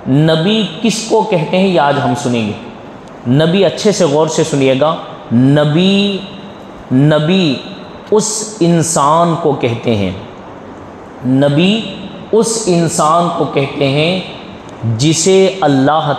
نبی کس کو کہتے ہیں یہ آج ہم سنیں گے۔ نبی اچھے سے غور سے سنیے گا، نبی اس انسان کو کہتے ہیں، نبی اس انسان کو کہتے ہیں جسے اللہ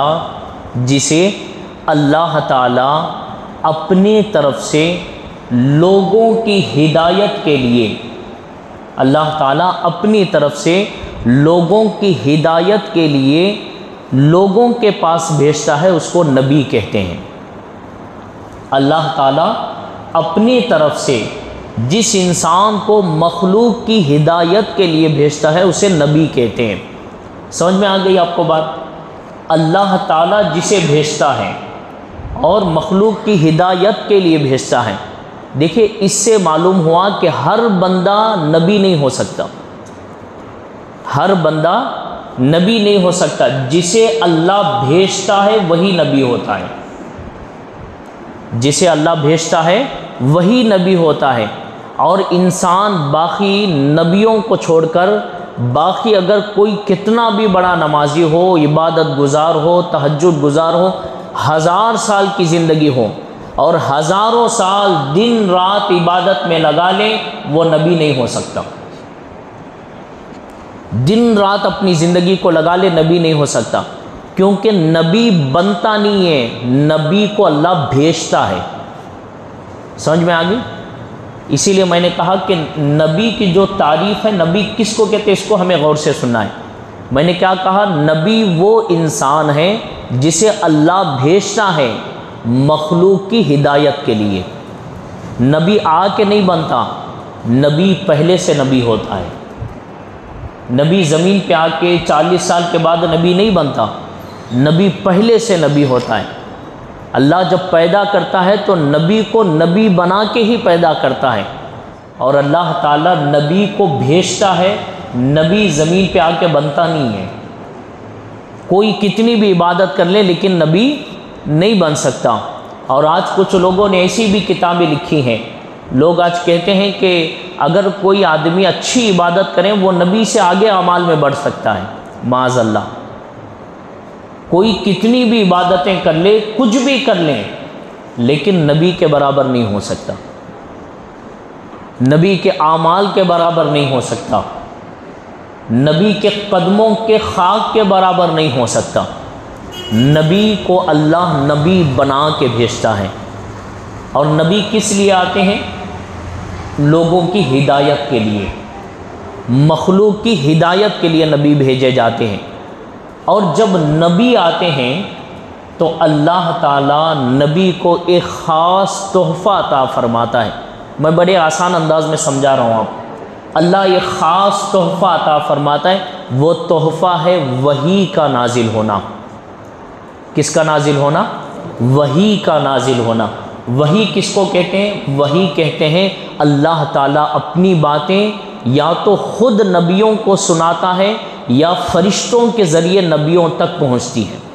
تعالی اپنے طرف سے لوگوں کی ہدایت کے لیے، اللہ تعالیٰ اپنی طرف سے لوگوں کی ہدایت کے لیے لوگوں کے پاس بھیجتا ہے، اس کو نبی کہتے ہیں۔ اللہ تعالیٰ اپنی طرف سے جس انسان کو مخلوق کی ہدایت کے لیے بھیجتا ہے اسے نبی کہتے ہیں۔ سمجھ میں آ گئی آپ کو بات؟ اللہ تعالیٰ جسے بھیجتا ہے اور مخلوق کی ہدایت کے لیے بھیجتا ہے، دیکھیں اس سے معلوم ہوا کہ ہر بندہ نبی نہیں ہو سکتا، ہر بندہ نبی نہیں ہو سکتا، جسے اللہ بھیجتا ہے وہی نبی ہوتا ہے، جسے اللہ بھیجتا ہے وہی نبی ہوتا ہے۔ اور انسان باقی نبیوں کو چھوڑ کر باقی اگر کوئی کتنا بھی بڑا نمازی ہو، عبادت گزار ہو، تہجد گزار ہو، 1000 سال کی زندگی ہو اور ہزاروں سال دن رات عبادت میں لگا لے، وہ نبی نہیں ہو سکتا۔ دن رات اپنی زندگی کو لگا لے، نبی نہیں ہو سکتا، کیونکہ نبی بنتا نہیں ہے، نبی کو اللہ بھیجتا ہے۔ سمجھ میں آ گئی؟ اسی لیے میں نے کہا کہ نبی کی جو تعریف ہے، نبی کس کو کہتے ہیں اس کو ہمیں غور سے سننا ہے۔ میں نے کیا کہا؟ نبی وہ انسان ہے جسے اللہ بھیجتا ہے مخلوق کی ہدایت کے لیے۔ نبی آ کے نہیں بنتا، نبی پہلے سے نبی ہوتا ہے۔ نبی زمین پہ آ کے 40 سال کے بعد نبی نہیں بنتا، نبی پہلے سے نبی ہوتا ہے۔ اللہ جب پیدا کرتا ہے تو نبی کو نبی بنا کے ہی پیدا کرتا ہے، اور اللہ تعالیٰ نبی کو بھیجتا ہے، نبی زمین پہ آ کے بنتا نہیں ہے۔ کوئی کتنی بھی عبادت کر لے لیکن نبی نہیں بن سکتا۔ اور آج کچھ لوگوں نے ایسی بھی کتابیں لکھی ہیں، لوگ آج کہتے ہیں کہ اگر کوئی آدمی اچھی عبادت کرے وہ نبی سے آگے اعمال میں بڑھ سکتا ہے۔ معاذ اللہ، کوئی کتنی بھی عبادتیں کر لے، کچھ بھی کر لیں، لیکن نبی کے برابر نہیں ہو سکتا، نبی کے اعمال کے برابر نہیں ہو سکتا، نبی کے قدموں کے خاک کے برابر نہیں ہو سکتا۔ نبی کو اللہ نبی بنا کے بھیجتا ہے، اور نبی کس لیے آتے ہیں؟ لوگوں کی ہدایت کے لیے، مخلوق کی ہدایت کے لیے نبی بھیجے جاتے ہیں۔ اور جب نبی آتے ہیں تو اللہ تعالیٰ نبی کو ایک خاص تحفہ عطا فرماتا ہے۔ میں بڑے آسان انداز میں سمجھا رہا ہوں آپ۔ اللہ ایک خاص تحفہ عطا فرماتا ہے، وہ تحفہ ہے وحی کا نازل ہونا۔ کس کا نازل ہونا؟ وحی کا نازل ہونا۔ وحی کس کو کہتے ہیں؟ وحی کہتے ہیں اللہ تعالیٰ اپنی باتیں یا تو خود نبیوں کو سناتا ہے یا فرشتوں کے ذریعے نبیوں تک پہنچتی ہے۔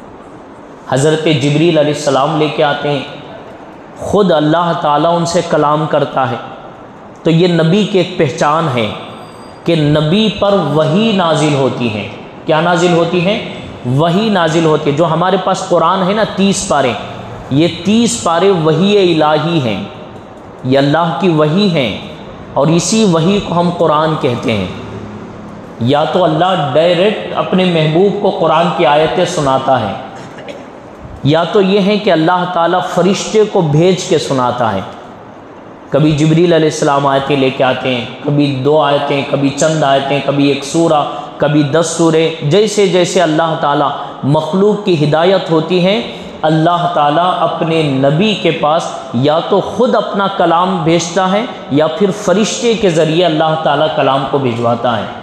حضرت جبریل علیہ السلام لے کے آتے ہیں، خود اللہ تعالیٰ ان سے کلام کرتا ہے۔ تو یہ نبی کی ایک پہچان ہے کہ نبی پر وحی نازل ہوتی ہے۔ کیا نازل ہوتی ہے؟ وحی نازل ہوتی ہے۔ جو ہمارے پاس قرآن ہے نا 30 پارے، یہ 30 پارے وحی الہی ہیں، یہ اللہ کی وحی ہیں، اور اسی وحی کو ہم قرآن کہتے ہیں۔ یا تو اللہ ڈائریکٹ اپنے محبوب کو قرآن کی آیتیں سناتا ہے، یا تو یہ ہے کہ اللہ تعالیٰ فرشتے کو بھیج کے سناتا ہے۔ کبھی جبریل علیہ السلام آیتیں لے کے آتے ہیں، کبھی 2 آیتیں، کبھی چند آیتیں، کبھی 1 سورہ، کبھی 10 سورے، جیسے جیسے اللہ تعالیٰ مخلوق کی ہدایت ہوتی ہے، اللہ تعالیٰ اپنے نبی کے پاس یا تو خود اپنا کلام بھیجتا ہے یا پھر فرشتے کے ذریعے اللہ تعالیٰ کلام کو بھجواتا ہے۔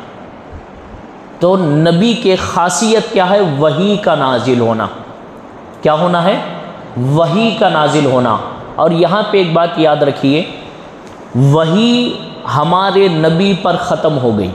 تو نبی کی خاصیت کیا ہے؟ وحی کا نازل ہونا۔ کیا ہونا ہے؟ وحی کا نازل ہونا۔ اور یہاں پہ ایک بات یاد رکھیے، وحی ہمارے نبی پر ختم ہو گئی،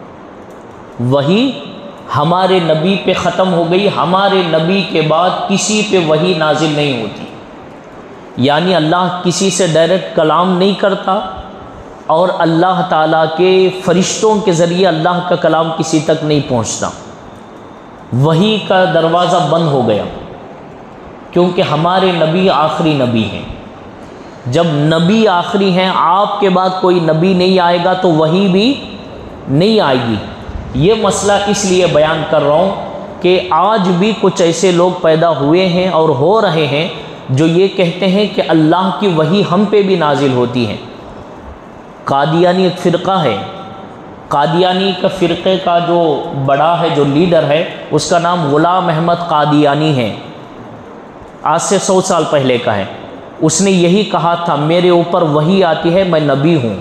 وحی ہمارے نبی پہ ختم ہو گئی، ہمارے نبی کے بعد کسی پہ وحی نازل نہیں ہوتی۔ یعنی اللہ کسی سے ڈائریکٹ کلام نہیں کرتا، اور اللہ تعالیٰ کے فرشتوں کے ذریعے اللہ کا کلام کسی تک نہیں پہنچتا۔ وحی کا دروازہ بند ہو گیا، کیونکہ ہمارے نبی آخری نبی ہیں۔ جب نبی آخری ہیں، آپ کے بعد کوئی نبی نہیں آئے گا تو وحی بھی نہیں آئے گی۔ یہ مسئلہ اس لیے بیان کر رہا ہوں کہ آج بھی کچھ ایسے لوگ پیدا ہوئے ہیں اور ہو رہے ہیں جو یہ کہتے ہیں کہ اللہ کی وحی ہم پہ بھی نازل ہوتی ہے۔ قادیانی ایک فرقہ ہے، قادیانی کا فرقے کا جو بڑا ہے، جو لیڈر ہے، اس کا نام غلام احمد قادیانی ہے، آج سے 100 سال پہلے کا ہے۔ اس نے یہی کہا تھا میرے اوپر وحی آتی ہے، میں نبی ہوں۔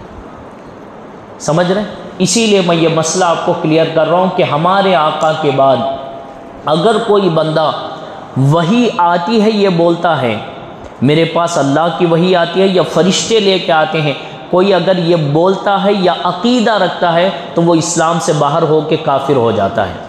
سمجھ رہے ہیں؟ اسی لیے میں یہ مسئلہ آپ کو کلیئر کر رہا ہوں کہ ہمارے آقا کے بعد اگر کوئی بندہ وحی آتی ہے یہ بولتا ہے میرے پاس اللہ کی وحی آتی ہے یا فرشتے لے کے آتے ہیں، کوئی اگر یہ بولتا ہے یا عقیدہ رکھتا ہے تو وہ اسلام سے باہر ہو کے کافر ہو جاتا ہے۔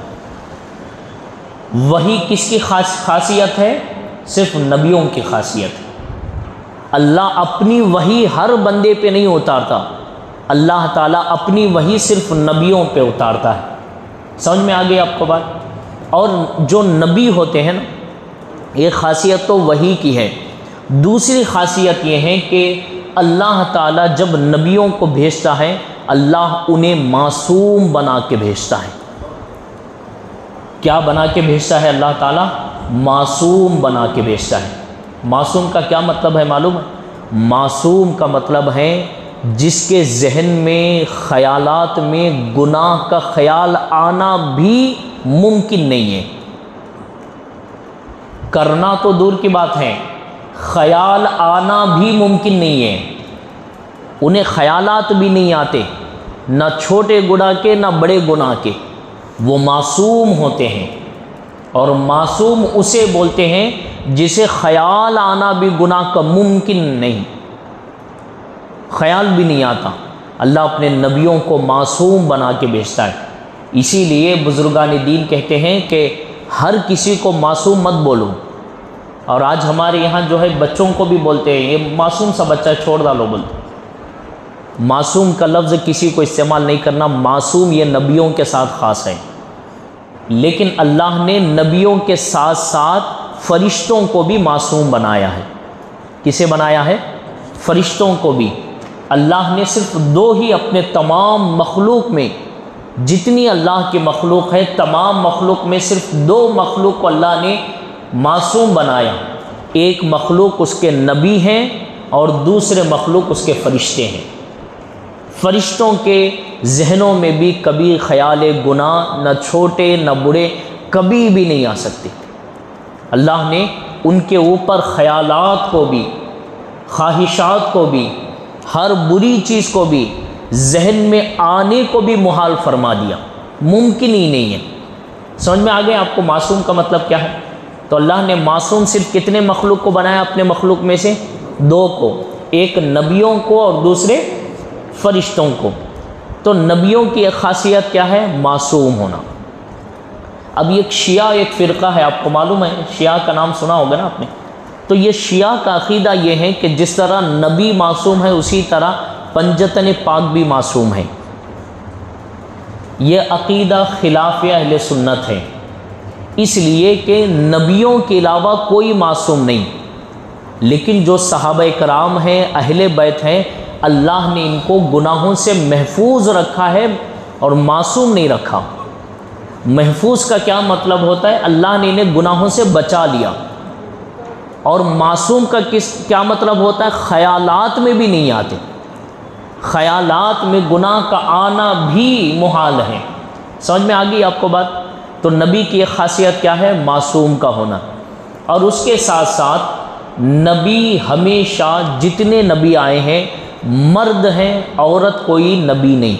وحی کس کی خاصیت ہے؟ صرف نبیوں کی خاصیت ہے۔ اللہ اپنی وحی ہر بندے پہ نہیں اتارتا، اللہ تعالیٰ اپنی وحی صرف نبیوں پہ اتارتا ہے۔ سمجھ میں آ گئی آپ کو بات؟ اور جو نبی ہوتے ہیں نا، ایک خاصیت تو وحی کی ہے، دوسری خاصیت یہ ہے کہ اللہ تعالیٰ جب نبیوں کو بھیجتا ہے اللہ انہیں معصوم بنا کے بھیجتا ہے۔ کیا بنا کے بھیجتا ہے اللہ تعالیٰ؟ معصوم بنا کے بھیجتا ہے۔ معصوم کا کیا مطلب ہے معلوم ہے؟ معصوم کا مطلب ہے جس کے ذہن میں، خیالات میں گناہ کا خیال آنا بھی ممکن نہیں ہے۔ کرنا تو دور کی بات ہے، خیال آنا بھی ممکن نہیں ہے۔ انہیں خیالات بھی نہیں آتے، نہ چھوٹے گناہ کے نہ بڑے گناہ کے، وہ معصوم ہوتے ہیں۔ اور معصوم اسے بولتے ہیں جسے خیال آنا بھی گناہ کا ممکن نہیں، خیال بھی نہیں آتا۔ اللہ اپنے نبیوں کو معصوم بنا کے بھیجتا ہے۔ اسی لیے بزرگان دین کہتے ہیں کہ ہر کسی کو معصوم مت بولو۔ اور آج ہمارے یہاں جو ہے بچوں کو بھی بولتے ہیں یہ معصوم سا بچہ چھوڑ ڈالو بولتے۔ معصوم کا لفظ کسی کو استعمال نہیں کرنا، معصوم یہ نبیوں کے ساتھ خاص ہے۔ لیکن اللہ نے نبیوں کے ساتھ ساتھ فرشتوں کو بھی معصوم بنایا ہے۔ کسے بنایا ہے؟ فرشتوں کو بھی۔ اللہ نے صرف 2 ہی اپنے تمام مخلوق میں، جتنی اللہ کی مخلوق ہے تمام مخلوق میں صرف 2 مخلوق کو اللہ نے معصوم بنایا۔ ایک مخلوق اس کے نبی ہیں اور دوسرے مخلوق اس کے فرشتے ہیں۔ فرشتوں کے ذہنوں میں بھی کبھی خیال گناہ، نہ چھوٹے نہ بڑے، کبھی بھی نہیں آ سکتے۔ اللہ نے ان کے اوپر خیالات کو بھی، خواہشات کو بھی، ہر بری چیز کو بھی ذہن میں آنے کو بھی محال فرما دیا، ممکن ہی نہیں ہے۔ سمجھ میں آ گئے آپ کو معصوم کا مطلب کیا ہے؟ تو اللہ نے معصوم صرف کتنے مخلوق کو بنایا اپنے مخلوق میں سے؟ 2 کو، ایک نبیوں کو اور دوسرے فرشتوں کو۔ تو نبیوں کی ایک خاصیت کیا ہے؟ معصوم ہونا۔ اب ایک شیعہ ایک فرقہ ہے، آپ کو معلوم ہے، شیعہ کا نام سنا ہوگا نا آپ نے۔ تو یہ شیعہ کا عقیدہ یہ ہے کہ جس طرح نبی معصوم ہے اسی طرح پنجتن پاک بھی معصوم ہے۔ یہ عقیدہ خلاف اہل سنت ہے، اس لیے کہ نبیوں کے علاوہ کوئی معصوم نہیں۔ لیکن جو صحابہ کرام ہیں، اہل بیت ہیں، اللہ نے ان کو گناہوں سے محفوظ رکھا ہے اور معصوم نہیں رکھا۔ محفوظ کا کیا مطلب ہوتا ہے؟ اللہ نے انہیں گناہوں سے بچا لیا۔ اور معصوم کا کیا مطلب ہوتا ہے؟ خیالات میں بھی نہیں آتے، خیالات میں گناہ کا آنا بھی محال ہے۔ سمجھ میں آ گئی آپ کو بات؟ تو نبی کی ایک خاصیت کیا ہے؟ معصوم کا ہونا۔ اور اس کے ساتھ ساتھ نبی ہمیشہ، جتنے نبی آئے ہیں مرد ہیں، عورت کوئی نبی نہیں،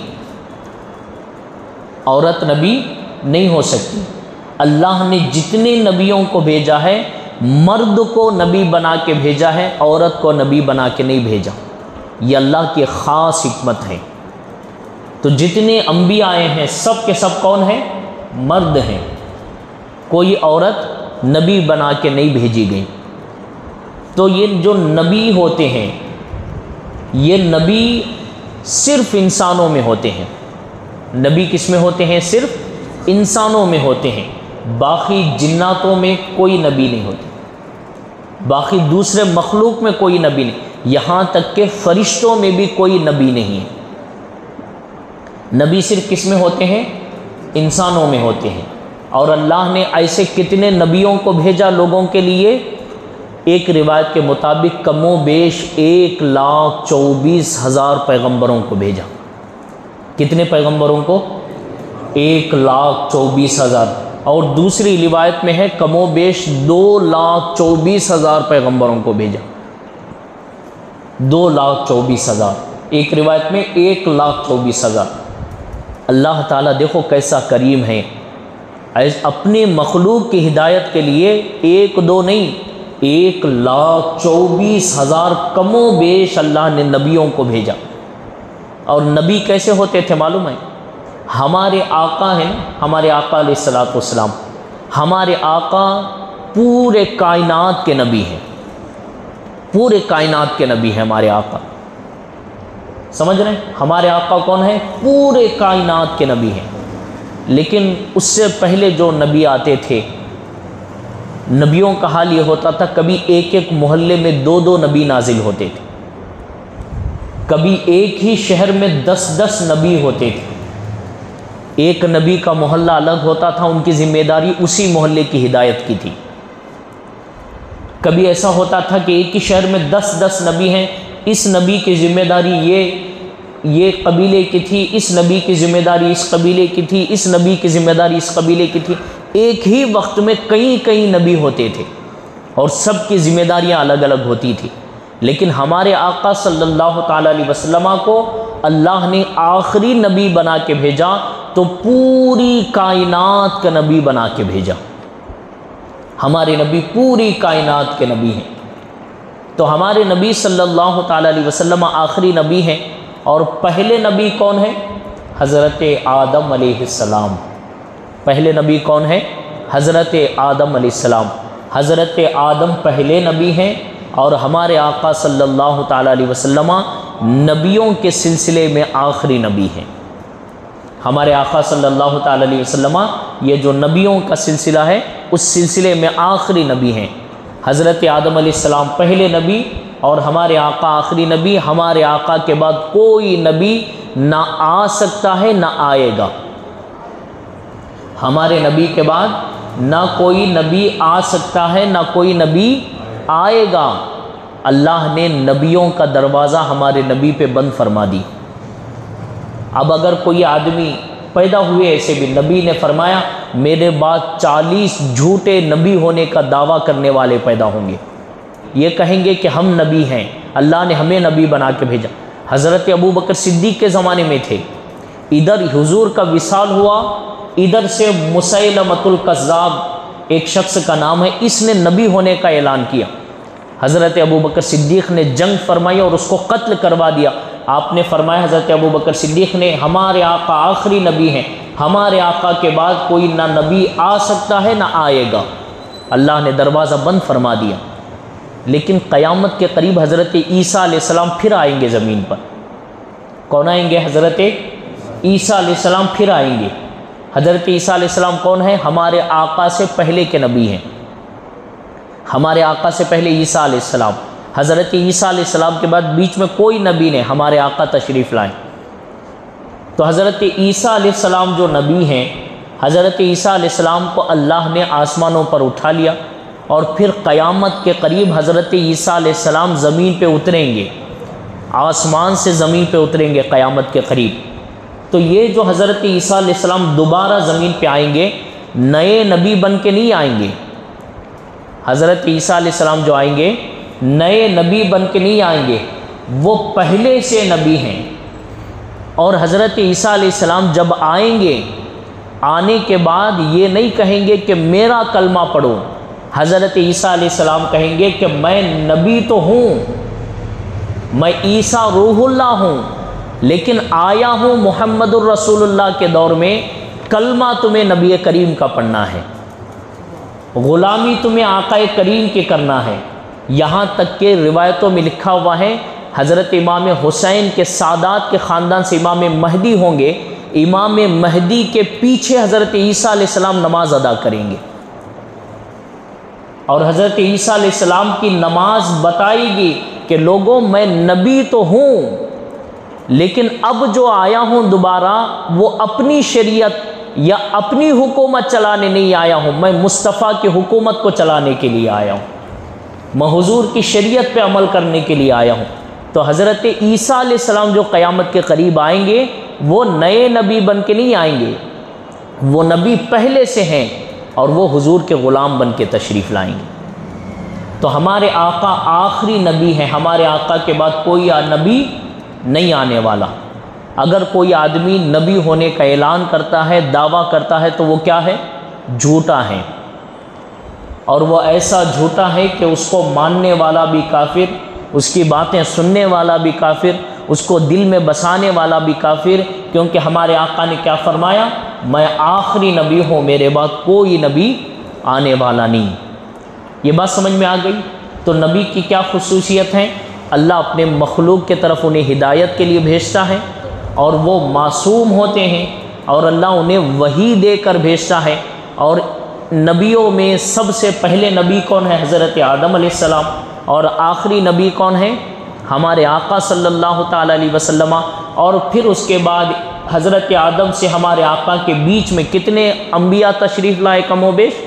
عورت نبی نہیں ہو سکتی۔ اللہ نے جتنے نبیوں کو بھیجا ہے مرد کو نبی بنا کے بھیجا ہے، عورت کو نبی بنا کے نہیں بھیجا۔ یہ اللہ کی خاص حکمت ہے۔ تو جتنے انبیاء آئے ہیں سب کے سب کون ہیں؟ مرد ہیں، کوئی عورت نبی بنا کے نہیں بھیجی گئی۔ تو یہ جو نبی ہوتے ہیں یہ نبی صرف انسانوں میں ہوتے ہیں۔ نبی کس میں ہوتے ہیں؟ صرف انسانوں میں ہوتے ہیں۔ باقی جناتوں میں کوئی نبی نہیں ہوتے، باقی دوسرے مخلوق میں کوئی نبی نہیں، یہاں تک کہ فرشتوں میں بھی کوئی نبی نہیں ہے۔ نبی صرف کس میں ہوتے ہیں؟ انسانوں میں ہوتے ہیں۔ اور اللہ نے ایسے کتنے نبیوں کو بھیجا لوگوں کے لیے؟ ایک روایت کے مطابق کم و بیش 1,24,000 پیغمبروں کو بھیجا۔ کتنے پیغمبروں کو؟ 1,24,000۔ اور دوسری روایت میں ہے کم و بیش 2,24,000 پیغمبروں کو بھیجا، 2,24,000۔ ایک روایت میں 1,24,000۔ اللہ تعالیٰ دیکھو کیسا کریم ہے، اپنے مخلوق کی ہدایت کے لیے ایک دو نہیں، 1,24,000 کم و بیش اللہ نے نبیوں کو بھیجا۔ اور نبی کیسے ہوتے تھے معلوم ہے؟ ہمارے آقا ہیں، ہمارے آقا علیہ الصلوۃ والسلام، ہمارے آقا پورے کائنات کے نبی ہیں، پورے کائنات کے نبی ہیں ہمارے آقا، سمجھ رہے ہیں؟ ہمارے آقا کون ہیں؟ پورے کائنات کے نبی ہیں۔ لیکن اس سے پہلے جو نبی آتے تھے، نبیوں کا حال یہ ہوتا تھا کبھی ایک ایک محلے میں 2 نبی نازل ہوتے تھے، کبھی ایک ہی شہر میں 10 نبی ہوتے تھے۔ ایک نبی کا محلہ الگ ہوتا تھا، ان کی ذمہ داری اسی محلے کی ہدایت کی تھی۔ کبھی ایسا ہوتا تھا کہ ایک ہی شہر میں 10 نبی ہیں، اس نبی کی ذمہ داری یہ قبیلے کی تھی، اس نبی کی ذمہ داری اس قبیلے کی تھی، اس نبی کی ذمہ داری اس قبیلے کی تھی۔ ایک ہی وقت میں کئی نبی ہوتے تھے اور سب کی ذمہ داریاں الگ الگ ہوتی تھی۔ لیکن ہمارے آقا صلی اللہ تعالیٰ علیہ وسلم کو اللہ نے آخری نبی بنا کے بھیجا، تو پوری کائنات کا نبی بنا کے بھیجا۔ ہمارے نبی پوری کائنات کے نبی ہیں۔ تو ہمارے نبی صلی اللہ تعالیٰ علیہ وسلم آخری نبی ہیں۔ اور پہلے نبی کون ہیں؟ حضرت آدم علیہ السلام۔ پہلے نبی کون ہیں؟ حضرت آدم علیہ السلام۔ حضرت آدم پہلے نبی ہیں، اور ہمارے آقا صلی اللہ تعالیٰ علیہ وسلم نبیوں کے سلسلے میں آخری نبی ہیں۔ ہمارے آقا صلی اللہ تعالیٰ علیہ وسلم یہ جو نبیوں کا سلسلہ ہے اس سلسلے میں آخری نبی ہیں۔ حضرت آدم علیہ السلام پہلے نبی اور ہمارے آقا آخری نبی۔ ہمارے آقا کے بعد کوئی نبی نہ آ سکتا ہے نہ آئے گا۔ ہمارے نبی کے بعد نہ کوئی نبی آ سکتا ہے نہ کوئی نبی آئے گا۔ اللہ نے نبیوں کا دروازہ ہمارے نبی پہ بند فرما دی۔ اب اگر کوئی آدمی پیدا ہوئے ایسے بھی، نبی نے فرمایا میرے بعد 40 جھوٹے نبی ہونے کا دعویٰ کرنے والے پیدا ہوں گے، یہ کہیں گے کہ ہم نبی ہیں، اللہ نے ہمیں نبی بنا کے بھیجا۔ حضرت ابوبکر صدیق کے زمانے میں تھے، ادھر حضور کا وصال ہوا، ادھر سے مسیلمۃ الکذاب ایک شخص کا نام ہے، اس نے نبی ہونے کا اعلان کیا۔ حضرت ابوبکر صدیق نے جنگ فرمائی اور اس کو قتل کروا دیا۔ آپ نے فرمایا حضرت ابوبکر صدیق نے ہمارے آقا آخری نبی ہیں، ہمارے آقا کے بعد کوئی نہ نبی آ سکتا ہے نہ آئے گا۔ اللہ نے دروازہ بند فرما دیا۔ لیکن قیامت کے قریب حضرت عیسیٰ علیہ السلام پھر آئیں گے زمین پر۔ کون آئیں گے؟ حضرت عیسیٰ علیہ السلام پھر آئیں گے۔ حضرت عیسیٰ علیہ السلام کون ہیں؟ ہمارے آقا سے پہلے کے نبی ہیں۔ ہمارے آقا سے پہلے عیسیٰ علیہ السلام، حضرت عیسیٰ علیہ السلام کے بعد بیچ میں کوئی نبی نہیں، ہمارے آقا تشریف لائیں۔ تو حضرت عیسیٰ علیہ السلام جو نبی ہیں، حضرت عیسیٰ علیہ السلام کو اللہ نے آسمانوں پر اٹھا لیا، اور پھر قیامت کے قریب حضرت عیسیٰ علیہ السلام زمین پہ اتریں گے، آسمان سے زمین پہ اتریں گے قیامت کے قریب۔ تو یہ جو حضرت عیسیٰ علیہ السلام دوبارہ زمین پہ آئیں گے، نئے نبی بن کے نہیں آئیں گے۔ حضرت عیسیٰ علیہ السلام جو آئیں گے نئے نبی بن کے نہیں آئیں گے، وہ پہلے سے نبی ہیں۔ اور حضرت عیسیٰ علیہ السلام جب آئیں گے، آنے کے بعد یہ نہیں کہیں گے کہ میرا کلمہ پڑھو، حضرت عیسیٰ علیہ السلام کہیں گے کہ میں نبی تو ہوں، میں عیسیٰ روح اللہ ہوں، لیکن آیا ہوں محمد الرسول اللہ کے دور میں، کلمہ تمہیں نبی کریم کا پڑھنا ہے، غلامی تمہیں آقا کریم کے کرنا ہے۔ یہاں تک کہ روایتوں میں لکھا ہوا ہے حضرت امام حسین کے سادات کے خاندان سے امام مہدی ہوں گے، امام مہدی کے پیچھے حضرت عیسیٰ علیہ السلام نماز ادا کریں گے، اور حضرت عیسیٰ علیہ السلام کی نماز بتائے گی کہ لوگوں میں نبی تو ہوں، لیکن اب جو آیا ہوں دوبارہ وہ اپنی شریعت یا اپنی حکومت چلانے نہیں آیا ہوں، میں مصطفیٰ کی حکومت کو چلانے کے لیے آیا ہوں، میں حضور کی شریعت پہ عمل کرنے کے لیے آیا ہوں۔ تو حضرت عیسیٰ علیہ السلام جو قیامت کے قریب آئیں گے وہ نئے نبی بن کے نہیں آئیں گے، وہ نبی پہلے سے ہیں اور وہ حضور کے غلام بن کے تشریف لائیں گے۔ تو ہمارے آقا آخری نبی ہیں، ہمارے آقا کے بعد کوئی نبی نہیں آنے والا۔ اگر کوئی آدمی نبی ہونے کا اعلان کرتا ہے، دعویٰ کرتا ہے، تو وہ کیا ہے؟ جھوٹا ہے، اور وہ ایسا جھوٹا ہے کہ اس کو ماننے والا بھی کافر، اس کی باتیں سننے والا بھی کافر، اس کو دل میں بسانے والا بھی کافر، کیونکہ ہمارے آقا نے کیا فرمایا؟ میں آخری نبی ہوں، میرے بعد کوئی نبی آنے والا نہیں۔ یہ بات سمجھ میں آ گئی؟ تو نبی کی کیا خصوصیت ہے؟ اللہ اپنے مخلوق کے طرف انہیں ہدایت کے لیے بھیجتا ہے، اور وہ معصوم ہوتے ہیں، اور اللہ انہیں وحی دے کر بھیجتا ہے۔ اور نبیوں میں سب سے پہلے نبی کون ہے؟ حضرت آدم علیہ السلام، اور آخری نبی کون ہے؟ ہمارے آقا صلی اللہ تعالیٰ علیہ وسلم۔ اور پھر اس کے بعد حضرت آدم سے ہمارے آقا کے بیچ میں کتنے انبیاء تشریف لائے؟ کم و بیش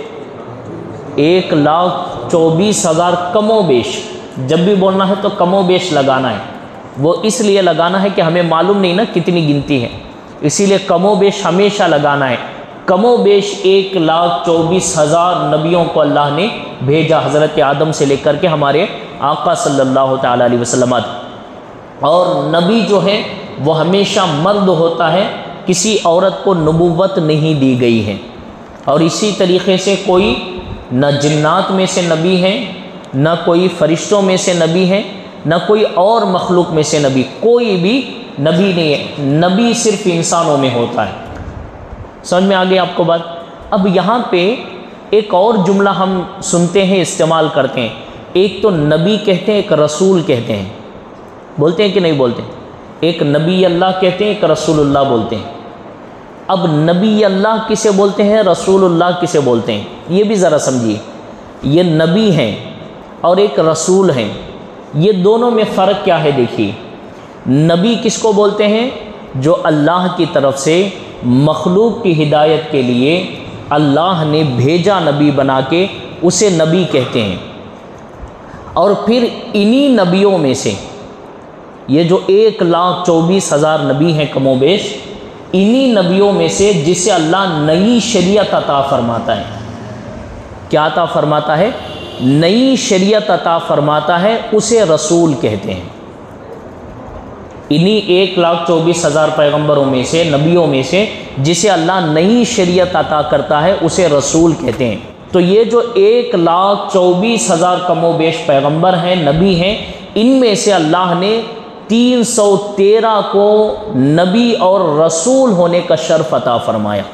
1,24,000 کم و بیش۔ جب بھی بولنا ہے تو کم و بیش لگانا ہے، وہ اس لیے لگانا ہے کہ ہمیں معلوم نہیں نا کتنی گنتی ہے، اسی لیے کم و بیش ہمیشہ لگانا ہے۔ کم و بیش 1,24,000 نبیوں کو اللہ نے بھیجا، حضرت آدم سے لے کر کے ہمارے آقا صلی اللہ تعالیٰ علیہ وسلم۔ اور نبی جو ہے وہ ہمیشہ مرد ہوتا ہے، کسی عورت کو نبوت نہیں دی گئی ہے۔ اور اسی طریقے سے کوئی نہ جنات میں سے نبی ہے، نہ کوئی فرشتوں میں سے نبی ہے، نہ کوئی اور مخلوق میں سے نبی، کوئی بھی نبی نہیں ہے۔ نبی صرف انسانوں میں ہوتا ہے۔ سمجھ میں آ گئی آپ کو بات؟ اب یہاں پہ ایک اور جملہ ہم سنتے ہیں، استعمال کرتے ہیں۔ ایک تو نبی کہتے ہیں، ایک رسول کہتے ہیں، بولتے ہیں کہ نہیں بولتے؟ ایک نبی اللہ کہتے ہیں، ایک رسول اللہ بولتے ہیں۔ اب نبی اللہ کسے بولتے ہیں، رسول اللہ کسے بولتے ہیں؟ یہ بھی ذرا سمجھیے۔ یہ نبی ہیں اور ایک رسول ہیں، یہ دونوں میں فرق کیا ہے؟ دیکھیے، نبی کس کو بولتے ہیں؟ جو اللہ کی طرف سے مخلوق کی ہدایت کے لیے اللہ نے بھیجا نبی بنا کے، اسے نبی کہتے ہیں۔ اور پھر انہی نبیوں میں سے یہ جو 1,24,000 نبی ہیں کم و بیش، انہی نبیوں میں سے جسے اللہ نئی شریعت عطا فرماتا ہے، کیا عطا فرماتا ہے؟ نئی شریعت عطا فرماتا ہے، اسے رسول کہتے ہیں۔ انہی 1,24,000 پیغمبروں میں سے، نبیوں میں سے جسے اللہ نئی شریعت عطا کرتا ہے، اسے رسول کہتے ہیں۔ تو یہ جو 1,24,000 کم و بیش پیغمبر ہیں، نبی ہیں، ان میں سے اللہ نے 313 کو نبی اور رسول ہونے کا شرف عطا فرمایا۔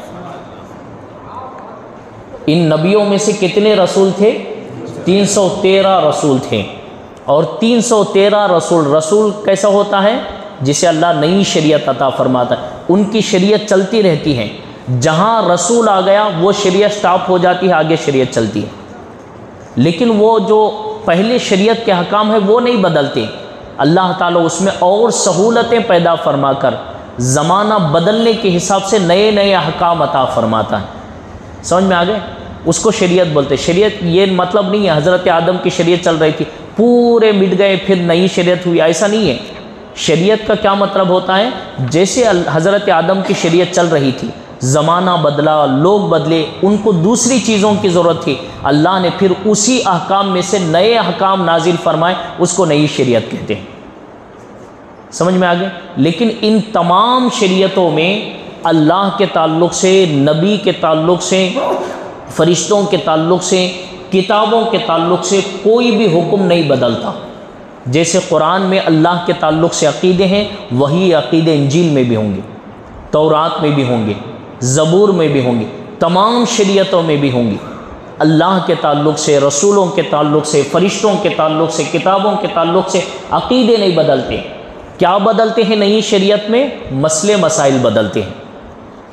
ان نبیوں میں سے کتنے رسول تھے؟ 313 رسول تھے۔ اور 313 رسول کیسا ہوتا ہے؟ جسے اللہ نئی شریعت عطا فرماتا ہے، ان کی شریعت چلتی رہتی ہے، جہاں رسول آ گیا وہ شریعت سٹاپ ہو جاتی ہے، آگے شریعت چلتی ہے۔ لیکن وہ جو پہلے شریعت کے حکام ہیں وہ نہیں بدلتے، اللہ تعالیٰ اس میں اور سہولتیں پیدا فرما کر زمانہ بدلنے کے حساب سے نئے نئے احکام عطا فرماتا ہے۔ سمجھ میں آ گئے؟ اس کو شریعت بولتے۔ شریعت یہ مطلب نہیں ہے حضرت آدم کی شریعت چل رہی تھی، پورے مٹ گئے پھر نئی شریعت ہوئی، ایسا نہیں ہے۔ شریعت کا کیا مطلب ہوتا ہے؟ جیسے حضرت آدم کی شریعت چل رہی تھی، زمانہ بدلا، لوگ بدلے، ان کو دوسری چیزوں کی ضرورت تھی، اللہ نے پھر اسی احکام میں سے نئے احکام نازل فرمائے، اس کو نئی شریعت کہتے ہیں۔ سمجھ میں آ گئے؟ لیکن ان تمام شریعتوں میں اللہ کے تعلق سے، نبی کے تعلق سے، فرشتوں کے تعلق سے، کتابوں کے تعلق سے کوئی بھی حکم نہیں بدلتا۔ جیسے قرآن میں اللہ کے تعلق سے عقیدے ہیں، وہی عقیدے انجیل میں بھی ہوں گے، تورات میں بھی ہوں گے، زبور میں بھی ہوں گے، تمام شریعتوں میں بھی ہوں گی۔ اللہ کے تعلق سے، رسولوں کے تعلق سے، فرشتوں کے تعلق سے، کتابوں کے تعلق سے عقیدے نہیں بدلتے۔ کیا بدلتے ہیں نئی شریعت میں؟ مسئلے مسائل بدلتے ہیں۔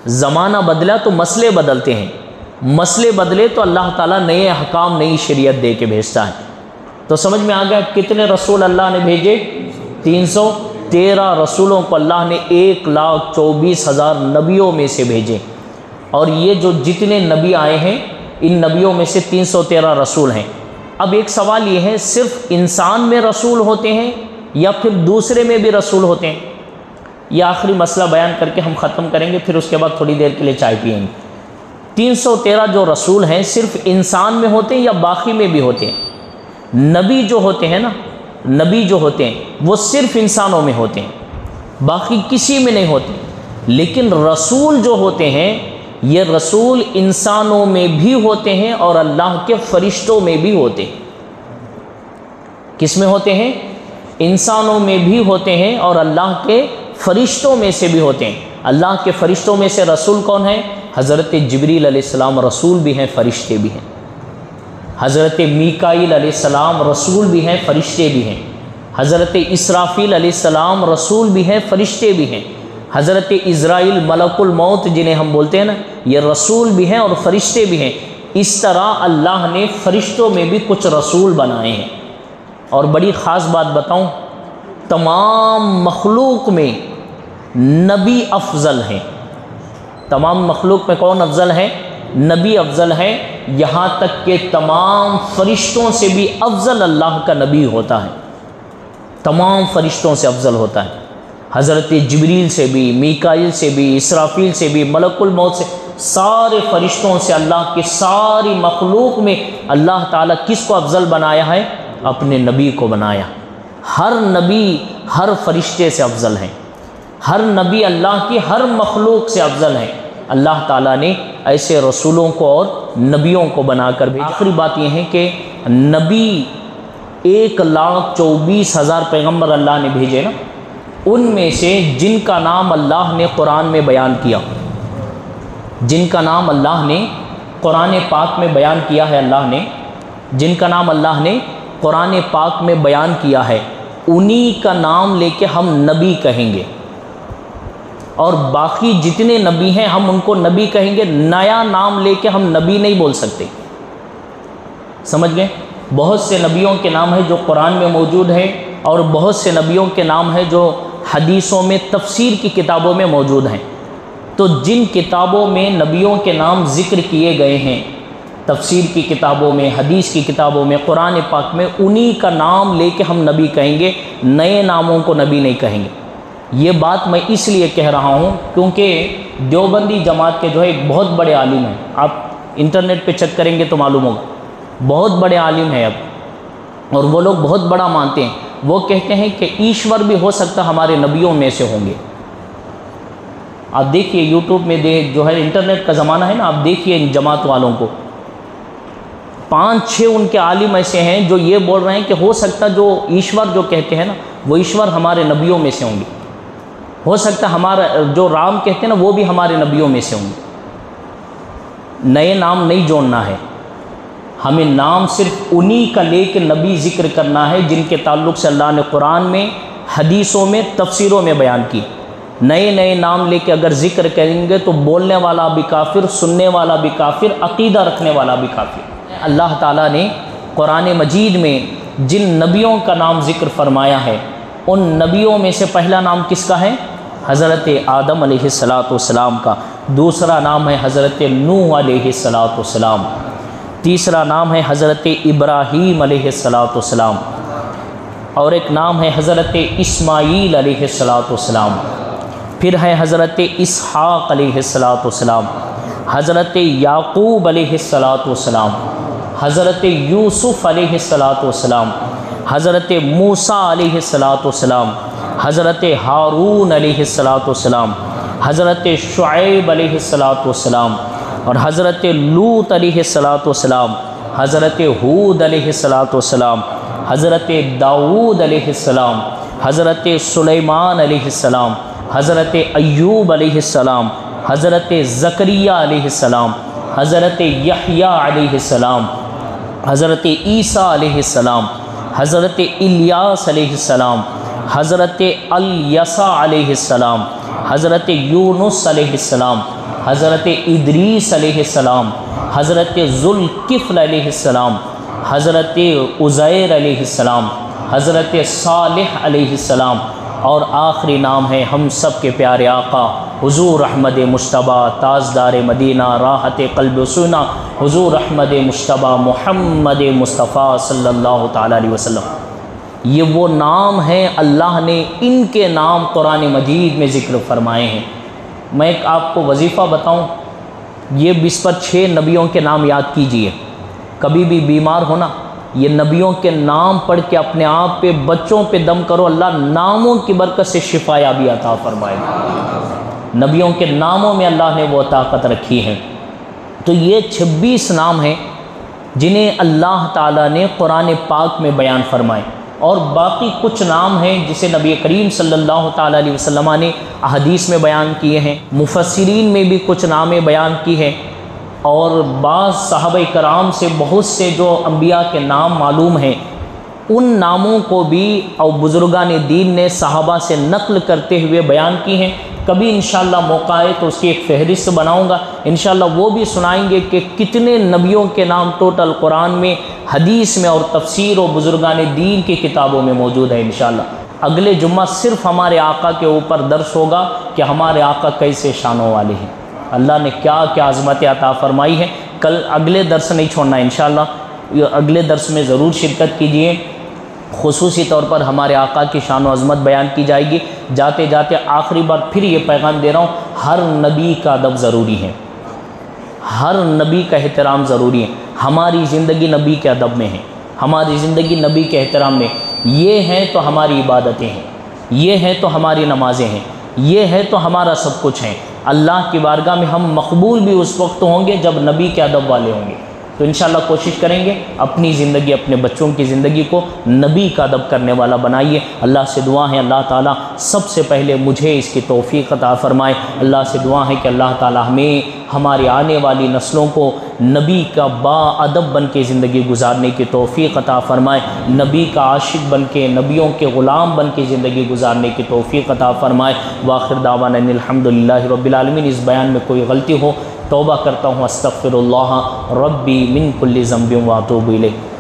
زمانہ بدلا تو مسئلے بدلتے ہیں، مسئلے بدلے تو اللہ تعالیٰ نئے احکام، نئی شریعت دے کے بھیجتا ہے۔ تو سمجھ میں آ گیا کتنے رسول اللہ نے بھیجے؟ 313 رسولوں کو اللہ نے 1,24,000 نبیوں میں سے بھیجے، اور یہ جو جتنے نبی آئے ہیں ان نبیوں میں سے 313 رسول ہیں۔ اب ایک سوال یہ ہے، صرف انسان میں رسول ہوتے ہیں یا پھر دوسرے میں بھی رسول ہوتے ہیں؟ یہ آخری مسئلہ بیان کر کے ہم ختم کریں گے، پھر اس کے بعد تھوڑی دیر کے لیے چائے پئیں گے۔ 313 جو رسول ہیں صرف انسان میں ہوتے ہیں یا باقی میں بھی ہوتے ہیں؟ نبی جو ہوتے ہیں نا، نبی جو ہوتے ہیں وہ صرف انسانوں میں ہوتے ہیں، باقی کسی میں نہیں ہوتے۔ لیکن رسول جو ہوتے ہیں یہ رسول انسانوں میں بھی ہوتے ہیں اور اللہ کے فرشتوں میں بھی ہوتے ہیں۔ کس میں ہوتے ہیں؟ انسانوں میں بھی ہوتے ہیں اور اللہ کے فرشتوں میں سے بھی ہوتے ہیں۔ اللہ کے فرشتوں میں سے رسول کون ہیں؟ حضرت جبریل علیہ السلام رسول بھی ہیں، فرشتے بھی ہیں۔ حضرت میکائیل علیہ السلام رسول بھی ہیں، فرشتے بھی ہیں۔ حضرت اسرافیل علیہ السلام رسول بھی ہیں، فرشتے بھی ہیں۔ حضرت عزرائیل ملک الموت جنہیں ہم بولتے ہیں نا، یہ رسول بھی ہیں اور فرشتے بھی ہیں۔ اس طرح اللہ نے فرشتوں میں بھی کچھ رسول بنائے ہیں۔ اور بڑی خاص بات بتاؤں، تمام مخلوق میں نبی افضل ہیں۔ تمام مخلوق میں کون افضل ہے؟ نبی افضل ہے، یہاں تک کہ تمام فرشتوں سے بھی افضل اللہ کا نبی ہوتا ہے، تمام فرشتوں سے افضل ہوتا ہے۔ حضرت جبریل سے بھی، میکائیل سے بھی، اسرافیل سے بھی، ملک الموت سے، سارے فرشتوں سے، اللہ کی ساری مخلوق میں اللہ تعالیٰ کس کو افضل بنایا ہے؟ اپنے نبی کو بنایا۔ ہر نبی ہر فرشتے سے افضل ہیں، ہر نبی اللہ کی ہر مخلوق سے افضل ہیں۔ اللہ تعالیٰ نے ایسے رسولوں کو اور نبیوں کو بنا کر بھیجا۔ آخری بات یہ ہے کہ نبی 1,24,000 پیغمبر اللہ نے بھیجے نا، ان میں سے جن کا نام اللہ نے قرآن میں بیان کیا، جن کا نام اللہ نے قرآن پاک میں بیان کیا ہے، اللہ نے جن کا نام اللہ نے قرآن پاک میں بیان کیا ہے، انہی کا نام لے کے ہم نبی کہیں گے، اور باقی جتنے نبی ہیں ہم ان کو نبی کہیں گے، نیا نام لے کے ہم نبی نہیں بول سکتے۔ سمجھ گئے؟ بہت سے نبیوں کے نام ہیں جو قرآن میں موجود ہیں، اور بہت سے نبیوں کے نام ہیں جو حدیثوں میں، تفسیر کی کتابوں میں موجود ہیں۔ تو جن کتابوں میں نبیوں کے نام ذکر کیے گئے ہیں، تفسیر کی کتابوں میں، حدیث کی کتابوں میں، قرآن پاک میں، انہی کا نام لے کے ہم نبی کہیں گے، نئے ناموں کو نبی نہیں کہیں گے۔ یہ بات میں اس لیے کہہ رہا ہوں کیونکہ دیوبندی جماعت کے جو ہے ایک بہت بڑے عالم ہیں، آپ انٹرنیٹ پہ چیک کریں گے تو معلوم ہوگا، بہت بڑے عالم ہیں اب، اور وہ لوگ بہت بڑا مانتے ہیں۔ وہ کہتے ہیں کہ ایشور بھی ہو سکتا ہمارے نبیوں میں سے ہوں گے۔ آپ دیکھیے یوٹیوب میں جو ہے انٹرنیٹ کا زمانہ ہے نا، آپ دیکھیے ان جماعت والوں کو، 5-6 ان کے عالم ایسے ہیں جو یہ بول رہے ہیں کہ ہو سکتا جو ایشور جو کہتے ہیں نا، وہ ایشور ہمارے نبیوں میں سے ہوں گے، ہو سکتا ہمارا جو رام کہتے ہیں نا وہ بھی ہمارے نبیوں میں سے ہوں گے۔ نئے نام نہیں جوڑنا ہے ہمیں، نام صرف انہی کا لے کے نبی ذکر کرنا ہے جن کے تعلق سے اللہ نے قرآن میں، حدیثوں میں، تفسیروں میں بیان کی۔ نئے نئے نام لے کے اگر ذکر کریں گے تو بولنے والا بھی کافر، سننے والا بھی کافر، عقیدہ رکھنے والا بھی کافر۔ اللہ تعالیٰ نے قرآن مجید میں جن نبیوں کا نام ذکر فرمایا ہے، ان نبیوں میں سے پہلا نام کس کا ہے؟ حضرت آدم علیہ السلام کا، دوسرا نام ہے حضرت نوح علیہ السلام، تیسرا نام ہے حضرت ابراہیم علیہ السلام، اور ایک نام ہے حضرت اسماعیل علیہ السلام، پھر ہے حضرت اسحاق علیہ السلام، حضرت یعقوب علیہ السلام، حضرت یوسف علیہ السلام، حضرت موسیٰ علیہ السلام، حضرت ہارون علیہ السلام، حضرت شعیب علیہ السلام، اور حضرت لوط علیہ السلام، حضرت ہود علیہ السلام، حضرت داؤد علیہ السلام، حضرت سلیمان علیہ السلام، حضرت ایوب علیہ السلام، حضرت زکریا علیہ السلام، حضرت یحییٰ علیہ السلام، حضرت عیسیٰ علیہ السلام، حضرت الیاس علیہ السلام، حضرت الیسع علیہ السلام، حضرت یونس علیہ السلام، حضرت ادریس علیہ السلام، حضرت ذوالکفل علیہ السلام، حضرت عزیر علیہ السلام، حضرت صالح علیہ السلام، اور آخری نام ہے ہم سب کے پیارے آقا حضور احمد مجتبیٰ تاجدار مدینہ راحت قلب و سینہ، حضور احمد مجتبیٰ محمد مصطفیٰ صلی اللہ تعالیٰ علیہ وسلم۔ یہ وہ نام ہیں اللہ نے ان کے نام قرآن مجید میں ذکر فرمائے ہیں۔ میں ایک آپ کو وظیفہ بتاؤں، یہ 20 پر 6 نبیوں کے نام یاد کیجئے۔ کبھی بھی بیمار ہونا، یہ نبیوں کے نام پڑھ کے اپنے آپ پہ بچوں پہ دم کرو، اللہ ناموں کی برکت سے شفا یابی عطا فرمائے گا۔ نبیوں کے ناموں میں اللہ نے وہ طاقت رکھی ہے۔ تو یہ 26 نام ہیں جنہیں اللہ تعالیٰ نے قرآن پاک میں بیان فرمائے، اور باقی کچھ نام ہیں جسے نبی کریم صلی اللہ تعالیٰ علیہ وسلم نے احادیث میں بیان کیے ہیں، مفسرین میں بھی کچھ نامیں بیان کی ہیں، اور بعض صحابہ کرام سے بہت سے جو انبیاء کے نام معلوم ہیں ان ناموں کو بھی اور بزرگان دین نے صحابہ سے نقل کرتے ہوئے بیان کی ہیں۔ کبھی انشاءاللہ موقع ہے تو اس کی ایک فہرست بناؤں گا، انشاءاللہ وہ بھی سنائیں گے کہ کتنے نبیوں کے نام ٹوٹل قرآن میں، حدیث میں اور تفسیر و بزرگان دین کی کتابوں میں موجود ہے۔ انشاءاللہ اگلے جمعہ صرف ہمارے آقا کے اوپر درس ہوگا کہ ہمارے آقا کیسے شانوں والے ہیں، اللہ نے کیا کیا عظمت عطا فرمائی ہے۔ کل اگلے درس نہیں چھوڑنا انشاءاللہ، اگلے درس میں ضرور شرکت کیجیے۔ خصوصی طور پر ہمارے آقا کی شان و عظمت بیان کی جائے گی۔ جاتے جاتے آخری بار پھر یہ پیغام دے رہا ہوں، ہر نبی کا ادب ضروری ہے، ہر نبی کا احترام ضروری ہے۔ ہماری زندگی نبی کے ادب میں ہے، ہماری زندگی نبی کے احترام میں، یہ ہیں تو ہماری عبادتیں ہیں، یہ ہیں تو ہماری نمازیں ہیں، یہ ہے تو ہمارا سب کچھ ہے۔ اللہ کی بارگاہ میں ہم مقبول بھی اس وقت ہوں گے جب نبی کے ادب والے ہوں گے۔ تو انشاءاللہ کوشش کریں گے اپنی زندگی، اپنے بچوں کی زندگی کو نبی کا ادب کرنے والا بنائیے۔ اللہ سے دعا ہے اللہ تعالیٰ سب سے پہلے مجھے اس کی توفیق عطا فرمائے۔ اللہ سے دعا ہے کہ اللہ تعالیٰ ہمیں، ہماری آنے والی نسلوں کو نبی کا با ادب بن کے زندگی گزارنے کی توفیق عطا فرمائے، نبی کا عاشق بن کے، نبیوں کے غلام بن کے زندگی گزارنے کی توفیق عطا فرمائے۔ وآخر دعوانا ان الحمدللہ رب العالمین۔ اس بیان میں کوئی غلطی ہو توبہ کرتا ہوں، استغفر اللہ ربی من کل ذنب واتوب الیہ۔